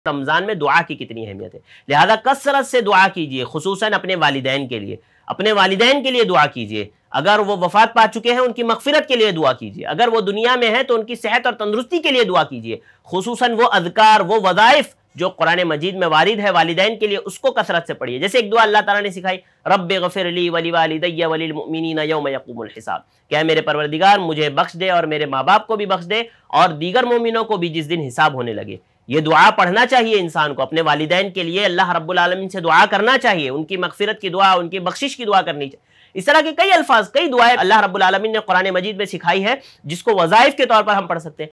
रमज़ान में दुआ की कितनी अहमियत है। लिहाजा कसरत से दुआ कीजिए, खुसूसन अपने वालिदैन के लिए। अपने वालिदैन के लिए दुआ कीजिए। अगर वो वफ़ात पा चुके हैं उनकी मग़फ़िरत के लिए दुआ कीजिए। अगर वो दुनिया में है तो उनकी सेहत और तंदुरुस्ती के लिए दुआ कीजिए। खुसूसन वो अज़कार, वो वज़ाइफ़ जो कुरान मजीद में वारिद है वालिदैन के लिए, उसको कसरत से पढ़िए। जैसे एक दुआ अल्लाह ताला ने सिखाई, रब्बि ग़फ़िरली वलिवालिदैया वलिलमुमिनीना यौम यक़ूमुल हिसाब। क्या मेरे परवरदिगार मुझे बख्श दे और मेरे माँ बाप को भी बख्श दे और दीगर मोमिनों को भी जिस दिन हिसाब होने लगे। ये दुआ पढ़ना चाहिए इंसान को। अपने वालिदैन के लिए अल्लाह रब्बुल आलमीन से दुआ करना चाहिए, उनकी मग़फ़िरत की दुआ, उनकी बख्शिश की दुआ करनी चाहिए। इस तरह के कई अल्फाज, कई दुआएं अल्लाह रब्बुल आलमीन ने कुरान मजीद में सिखाई है जिसको वज़ाइफ के तौर पर हम पढ़ सकते हैं।